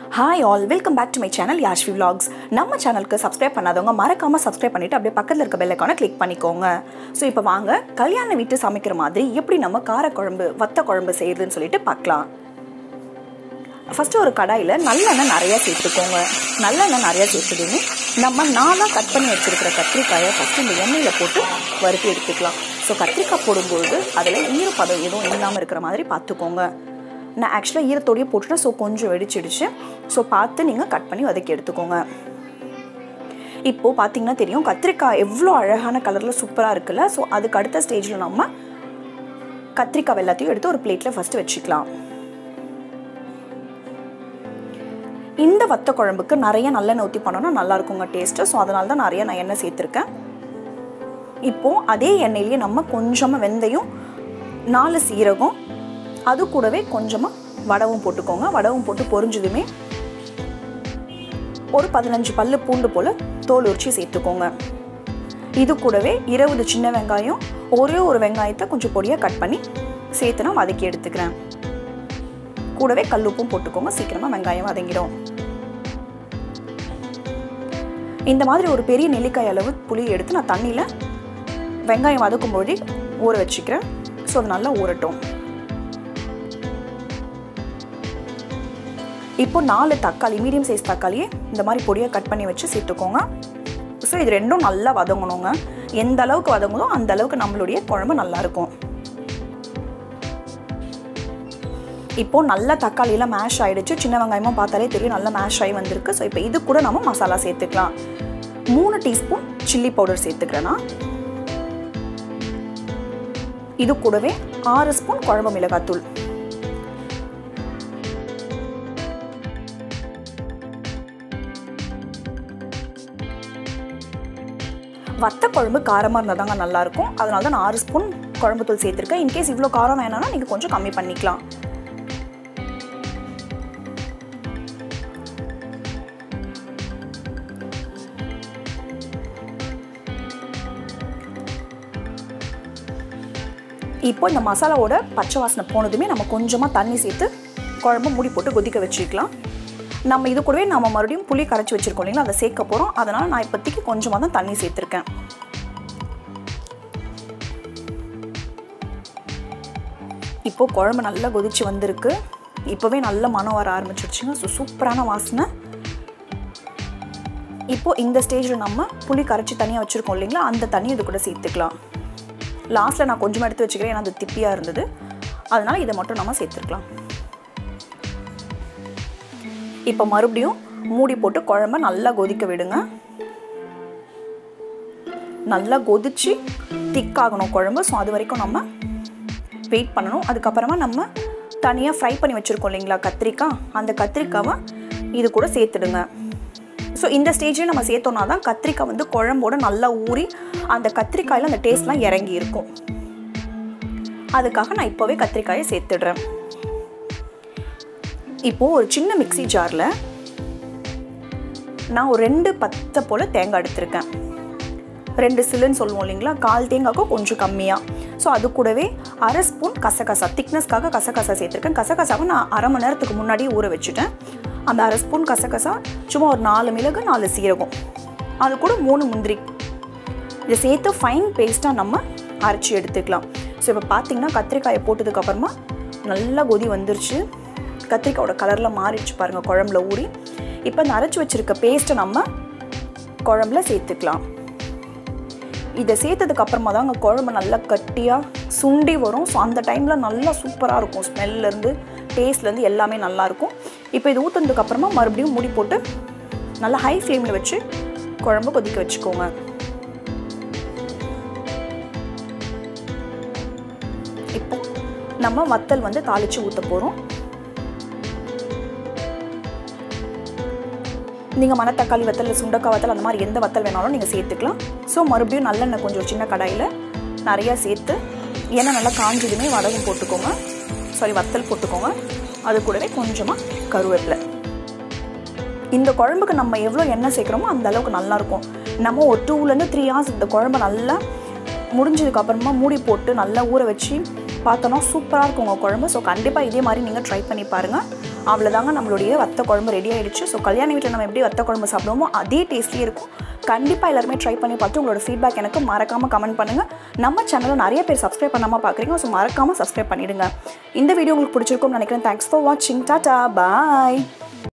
Hi all, welcome back to my channel Yashvi Vlogs. நம்ம சேனலுக்கு subscribe பண்ணாதவங்க மறக்காம சப்ஸ்கிரைப் பண்ணிட்டு அப்படியே பக்கத்துல இருக்க பெல் ஐகானை கிளிக் பண்ணிக்கோங்க. சோ இப்போ வாங்க கல்யாண வீட்டு சமைக்கிற மாதிரி எப்படி நம்ம காரக்குழம்பு வத்த குழம்பு செய்யறதுன்னு சொல்லிட்டு பார்க்கலாம். ஃபர்ஸ்ட் ஒரு கடாயில நல்லெண்ணெய் நிறைய சேர்த்துக்கோங்க. நல்லெண்ணெய் நிறைய சேர்த்துதுன்னு நம்ம நாலா கட் பண்ணி வச்சிருக்கிற கத்திரிக்காயை ஃபர்ஸ்ட் இந்த எண்ணெயில போட்டு வறுத்து எடுத்துக்கலாம். ஸோ கத்திரிக்காய் போடும்போது அதில் ஈரப்பதம் எதுவும் இல்லாமல் இருக்கிற மாதிரி பார்த்துக்கோங்க. நான் ஆக்சுவலாக ஈரத்தோடையே போட்டுட்டேன். ஸோ கொஞ்சம் வெடிச்சிடுச்சு. ஸோ பார்த்து நீங்கள் கட் பண்ணி வதக்கி எடுத்துக்கோங்க. இப்போது பார்த்தீங்கன்னா தெரியும் கத்திரிக்காய் எவ்வளோ அழகான கலரில் சூப்பராக இருக்குல்ல. ஸோ அதுக்கு அடுத்த ஸ்டேஜில் நம்ம கத்திரிக்காய் எல்லாத்தையும் எடுத்து ஒரு பிளேட்டில் ஃபஸ்ட்டு வச்சுக்கலாம். இந்த வத்த குழம்புக்கு நிறைய நல்லெண்ணெய் ஊற்றி பண்ணோன்னா நல்லாயிருக்குங்க டேஸ்ட்டு. ஸோ அதனால தான் நிறைய நான் எண்ணெய் சேர்த்துருக்கேன். இப்போது அதே எண்ணெயிலேயே நம்ம கொஞ்சமாக வெந்தயம், 4 சீரகம், அது கூடவே கொஞ்சமாக வடவும் போட்டுக்கோங்க. வடவும் போட்டு பொரிஞ்சதுமே ஒரு 15 பல்லு பூண்டு போல் தோல் உரிச்சி சேர்த்துக்கோங்க. இது கூடவே 20 சின்ன வெங்காயம், ஒரே ஒரு வெங்காயத்தை கொஞ்சம் பொடியாக கட் பண்ணி சேர்த்து நான் வதக்கி எடுத்துக்கிறேன். கூடவே கல்லுப்பும் போட்டுக்கோங்க, சீக்கிரமாக வெங்காயம் வதங்கிடும். இந்த மாதிரி ஒரு பெரிய நெல்லிக்காய் அளவு புளி எடுத்து நான் தண்ணியில் வெங்காயம் வதக்கும்போது ஊற வச்சுக்கிறேன். ஸோ அது நல்லா ஊறட்டும். இப்போ 4 தக்காளி, மீடியம் சைஸ் தக்காளியே இந்த மாதிரி பொடியாக கட் பண்ணி வச்சு சேர்த்துக்கோங்க. ஸோ இது ரெண்டும் நல்லா வதங்கணுங்க. எந்த அளவுக்கு வதங்குதோ அந்த அளவுக்கு நம்மளுடைய குழம்பு நல்லாயிருக்கும். இப்போது நல்லா தக்காளியெல்லாம் மேஷ் ஆகிடுச்சு. சின்ன வெங்காயமும் பார்த்தாலே தெரியும் நல்லா மேஷ் ஆகி வந்திருக்கு. ஸோ இப்போ இது கூட நம்ம மசாலா சேர்த்துக்கலாம். 3 டீஸ்பூன் சில்லி பவுடர் சேர்த்துக்கிறேன்னா, இது கூடவே 6 ஸ்பூன் குழம்பு மிளகாத்தூள், வத்த குழம்பு காரமாக இருந்தால் தாங்க நல்லாயிருக்கும். அதனால தான் நான் 6 ஸ்பூன் குழம்பு தூள் சேர்த்துருக்கேன். இன்கேஸ் இவ்வளோ காரம் வேணாம்னா நீங்கள் கொஞ்சம் கம்மி பண்ணிக்கலாம். இப்போ இந்த மசாலாவோட பச்சை வாசனை போனதுமே நம்ம கொஞ்சமாக தண்ணி சேர்த்து குழம்பு மூடி போட்டு கொதிக்க வச்சுக்கலாம். நம்ம இது கூடவே நம்ம மறுபடியும் புளி கரைச்சி வச்சுருக்கோம் இல்லைங்களா, அதை சேர்க்க போகிறோம். அதனால் நான் இப்போதைக்கு கொஞ்சமாக தான் தண்ணி சேர்த்துருக்கேன். இப்போது குழம்பு நல்லா கொதிச்சு வந்திருக்கு. இப்போவே நல்ல மனம் வர ஆரம்பிச்சிருச்சுங்க. ஸோ சூப்பரான வாசனை. இப்போது இந்த ஸ்டேஜில் நம்ம புளி கரைச்சி தனியாக வச்சுருக்கோம் இல்லைங்களா, அந்த தண்ணி இது கூட சேர்த்துக்கலாம். லாஸ்ட்டில் நான் கொஞ்சமாக எடுத்து வச்சுக்கிறேன், ஏன்னா அது திப்பியாக இருந்தது. அதனால் இதை மட்டும் நம்ம சேர்த்துருக்கலாம். இப்போ மறுபடியும் மூடி போட்டு குழம்ப நல்லா கொதிக்க விடுங்க. நல்லா கொதிச்சு திக்காகணும் குழம்பு. ஸோ அது வரைக்கும் நம்ம வெயிட் பண்ணணும். அதுக்கப்புறமா நம்ம தனியாக ஃப்ரை பண்ணி வச்சுருக்கோம் இல்லைங்களா கத்திரிக்காய், அந்த கத்திரிக்காவை இது கூட சேர்த்துடுங்க. ஸோ இந்த ஸ்டேஜில் நம்ம சேர்த்தோன்னா தான் கத்திரிக்காய் வந்து குழம்போடு நல்லா ஊறி அந்த கத்திரிக்காயில் அந்த டேஸ்ட்லாம் இறங்கி இருக்கும். அதுக்காக நான் இப்போவே கத்திரிக்காயை சேர்த்துடுறேன். இப்போது ஒரு சின்ன மிக்ஸி ஜாரில் நான் ஒரு 2 பத்தை போல் தேங்காய் எடுத்திருக்கேன். 2 சில்லுன்னு சொல்லுவோம் இல்லைங்களா, 1/4 தேங்காய்க்கும் கொஞ்சம் கம்மியாக. ஸோ அது கூடவே 1/2 ஸ்பூன் கசகசா, திக்னஸ்க்காக கசகசா சேர்த்துருக்கேன். கசகசாவை நான் 1/2 மணி நேரத்துக்கு முன்னாடியே ஊற வச்சுட்டேன். அந்த 1/2 ஸ்பூன் கசகசா, சும்மா ஒரு 4 மிளகு, 4 சீரகம், அது கூட 3 முந்திரி, இதை சேர்த்து ஃபைன் பேஸ்ட்டாக நம்ம அரைச்சி எடுத்துக்கலாம். ஸோ இப்போ பார்த்தீங்கன்னா கத்திரிக்காயை போட்டதுக்கப்புறமா நல்லா கொதி வந்துருச்சு. கத்திரிக்காயோட கலரில் மாறிடுச்சு பாருங்கள் குழம்புல ஊறி. இப்போ இந்த அரைச்சி வச்சுருக்க பேஸ்ட்டை நம்ம குழம்புல சேர்த்துக்கலாம். இதை சேர்த்ததுக்கப்புறமா தான் அங்கே குழம்பு நல்லா கட்டியாக சுண்டி வரும். ஸோ அந்த டைமில் நல்லா சூப்பராக இருக்கும். ஸ்மெல்லேருந்து டேஸ்ட்லேருந்து எல்லாமே நல்லாயிருக்கும். இப்போ இது ஊற்றுனதுக்கப்புறமா மறுபடியும் மூடி போட்டு நல்லா ஹை ஃப்ளேமில் வச்சு குழம்பு கொதிக்க வச்சுக்கோங்க. இப்போ நம்ம வத்தல் வந்து தாளித்து ஊற்ற போகிறோம். நீங்கள் மணத்தக்காளி வத்தல், சுண்டக்காய் வத்தல், அந்த மாதிரி எந்த வத்தல் வேணாலும் நீங்கள் சேர்த்துக்கலாம். ஸோ மறுபடியும் நல்லெண்ணெய் கொஞ்சம் சின்ன கடாயில் நிறையா சேர்த்து எண்ணெய் நல்லா காஞ்சதுமே வடகம் போட்டுக்கோங்க, வத்தல் போட்டுக்கோங்க. அது கூடவே கொஞ்சமாக கருவேப்பிலை. இந்த குழம்புக்கு நம்ம எவ்வளோ எண்ணெய் சேர்க்குறோமோ அந்த அளவுக்கு நல்லாயிருக்கும். நம்ம ஒரு 2 to 3 hours இந்த குழம்பு நல்லா முடிஞ்சதுக்கப்புறமா மூடி போட்டு நல்லா ஊற வச்சு பார்த்தோன்னா சூப்பராக இருக்கும் உங்கள் குழம்பு. ஸோ கண்டிப்பாக இதே மாதிரி நீங்கள் ட்ரை பண்ணி பாருங்கள். அவ்வளோதாங்க, நம்மளுடைய வத்த குழம்பு ரெடி ஆகிடுச்சு. ஸோ கல்யாண வீட்டில் நம்ம எப்படி வத்த குழம்பு சாப்பிடுவோமோ அதே டேஸ்ட்லேயே இருக்கும். கண்டிப்பாக எல்லாருமே ட்ரை பண்ணி பார்த்து உங்களோட ஃபீட்பேக் எனக்கு மறக்காமல் கமெண்ட் பண்ணுங்கள். நம்ம சேனலில் நிறைய பேர் சப்ஸ்கிரைப் பண்ணாமல் பார்க்குறீங்க. ஸோ மறக்காமல் சப்ஸ்கிரைப் பண்ணிவிடுங்க. இந்த வீடியோ உங்களுக்கு பிடிச்சிருக்கும்னு நினைக்கிறேன். தேங்க்ஸ் ஃபார் வாட்சிங். டாடா, பாய்.